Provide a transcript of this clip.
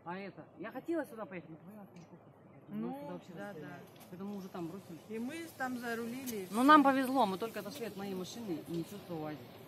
А это, я хотела сюда поехать, но твоя Ну, да. Поэтому мы уже там бросили. И мы там зарулили. Но нам повезло, мы только отошли от моей машины и не чувствовали.